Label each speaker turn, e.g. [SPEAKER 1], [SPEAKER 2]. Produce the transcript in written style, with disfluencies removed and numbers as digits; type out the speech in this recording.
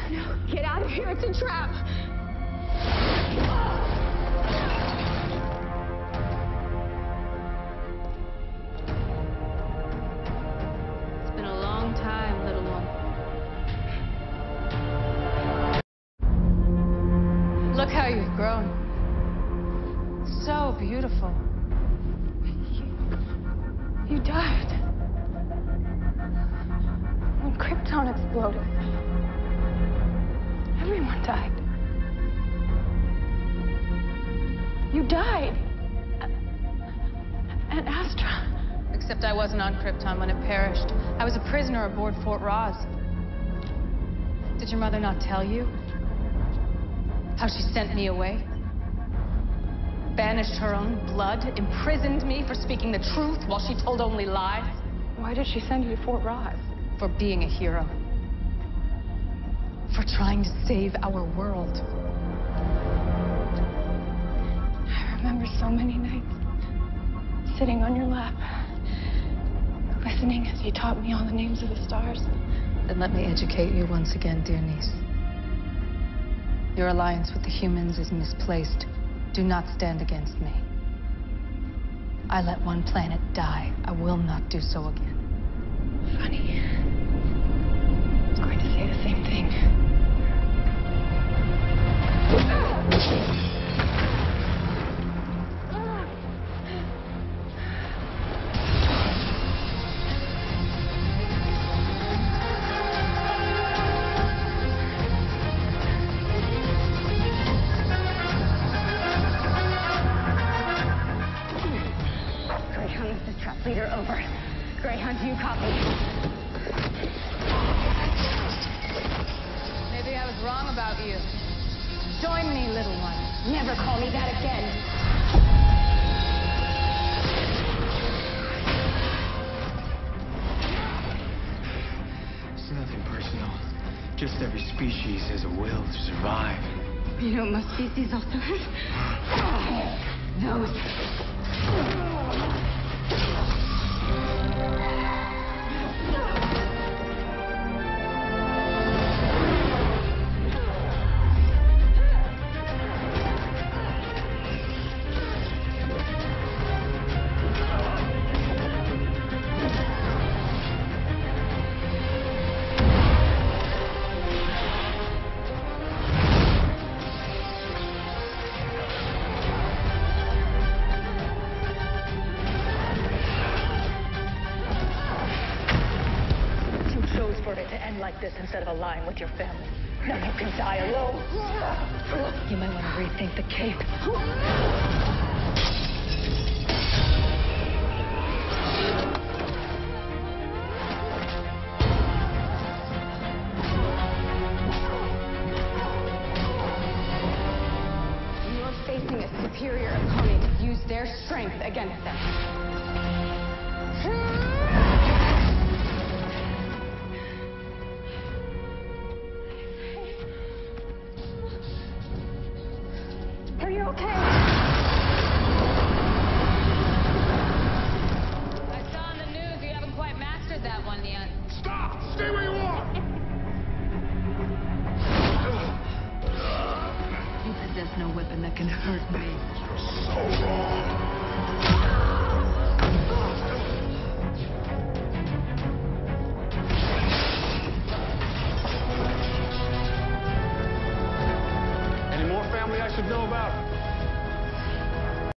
[SPEAKER 1] No, get out of here. It's a trap.
[SPEAKER 2] It's been a long time, little one. Look how you've grown. So beautiful.
[SPEAKER 1] You died. When Krypton exploded, everyone died. You died. At Astra.
[SPEAKER 2] Except I wasn't on Krypton when it perished. I was a prisoner aboard Fort Ross. Did your mother not tell you? How she sent me away? Banished her own blood, imprisoned me for speaking the truth while she told only lies?
[SPEAKER 1] Why did she send you to Fort Ross?
[SPEAKER 2] For being a hero. For trying to save our world.
[SPEAKER 1] I remember so many nights sitting on your lap, listening as you taught me all the names of the stars.
[SPEAKER 2] Then let me educate you once again, dear niece. Your alliance with the humans is misplaced. Do not stand against me. I let one planet die. I will not do so again.
[SPEAKER 1] Funny. I was going to say the same thing. Greyhound, this is trap leader, over. Greyhound, do you copy?
[SPEAKER 2] Maybe I was wrong about you. Join me, little one.
[SPEAKER 1] Never call me that again.
[SPEAKER 3] It's nothing personal. Just every species has a will to survive.
[SPEAKER 1] You know what most species also have? Those.
[SPEAKER 4] For it to end like this instead of allying with your family. Now you can die alone. You might want to rethink the cape.
[SPEAKER 1] You're facing a superior opponent. Use their strength against them. Are you okay?
[SPEAKER 2] I saw on the news you haven't quite mastered that one yet.
[SPEAKER 3] Stop! Stay where you are!
[SPEAKER 4] You possess no weapon that can hurt me.
[SPEAKER 3] You're so wrong. Any more family I should know about?